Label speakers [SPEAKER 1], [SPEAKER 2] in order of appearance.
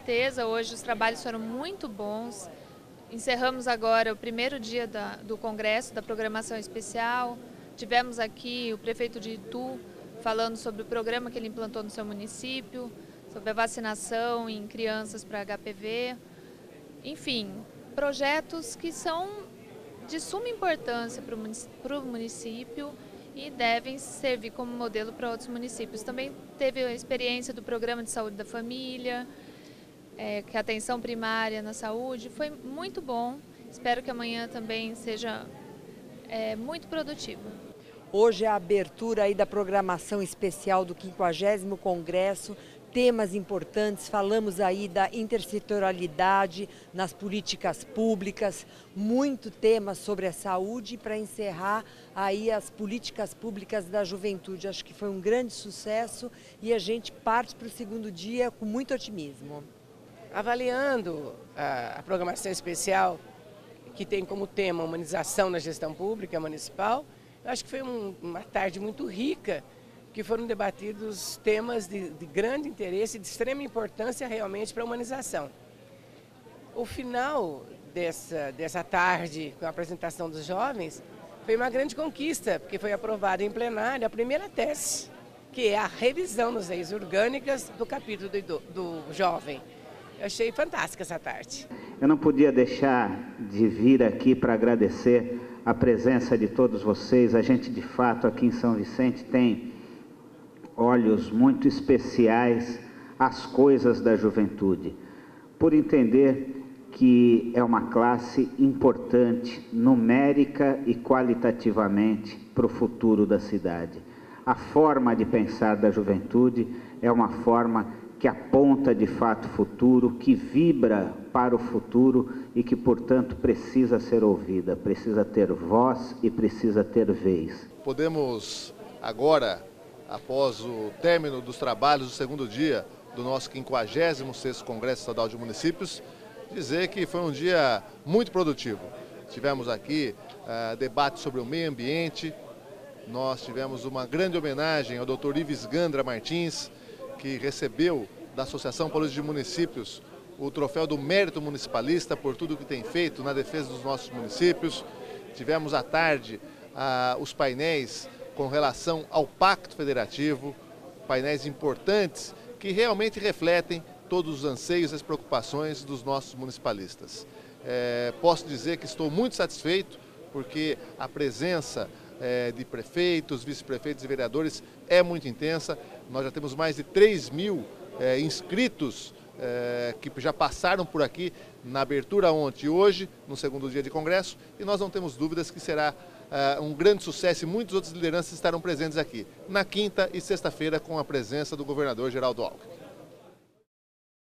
[SPEAKER 1] certeza, hoje os trabalhos foram muito bons. Encerramos agora o primeiro dia do Congresso, da programação especial. Tivemos aqui o prefeito de Itu falando sobre o programa que ele implantou no seu município, sobre a vacinação em crianças para HPV. Enfim, projetos que são de suma importância para o município e devem servir como modelo para outros municípios. Também teve a experiência do Programa de Saúde da Família, que é a atenção primária na saúde. Foi muito bom. Espero que amanhã também seja muito produtivo.
[SPEAKER 2] Hoje é a abertura aí da programação especial do 50º Congresso, temas importantes, falamos aí da intersetorialidade nas políticas públicas, muito tema sobre a saúde para encerrar aí as políticas públicas da juventude. Acho que foi um grande sucesso e a gente parte para o segundo dia com muito otimismo.
[SPEAKER 3] Avaliando a programação especial, que tem como tema humanização na gestão pública municipal, eu acho que foi uma tarde muito rica, que foram debatidos temas de grande interesse e de extrema importância realmente para a humanização. O final dessa tarde, com a apresentação dos jovens, foi uma grande conquista, porque foi aprovada em plenário a primeira tese, que é a revisão das leis orgânicas do capítulo do jovem. Eu achei fantástica essa tarde.
[SPEAKER 4] Eu não podia deixar de vir aqui para agradecer a presença de todos vocês. A gente, de fato, aqui em São Vicente tem olhos muito especiais às coisas da juventude, por entender que é uma classe importante, numérica e qualitativamente, para o futuro da cidade. A forma de pensar da juventude é uma forma que aponta de fato o futuro, que vibra para o futuro e que, portanto, precisa ser ouvida, precisa ter voz e precisa ter vez.
[SPEAKER 5] Podemos agora, após o término dos trabalhos do segundo dia do nosso 56º Congresso Estadual de Municípios, dizer que foi um dia muito produtivo. Tivemos aqui debate sobre o meio ambiente, nós tivemos uma grande homenagem ao Dr. Ives Gandra Martins, que recebeu da Associação Paulista de Municípios o troféu do Mérito Municipalista por tudo que tem feito na defesa dos nossos municípios. Tivemos à tarde os painéis com relação ao Pacto Federativo, painéis importantes que realmente refletem todos os anseios e as preocupações dos nossos municipalistas. Posso dizer que estou muito satisfeito porque a presença de prefeitos, vice-prefeitos e vereadores é muito intensa. Nós já temos mais de 3.000 inscritos que já passaram por aqui na abertura ontem e hoje, no segundo dia de congresso, e nós não temos dúvidas que será um grande sucesso e muitas outras lideranças estarão presentes aqui, na quinta e sexta-feira, com a presença do governador Geraldo Alckmin.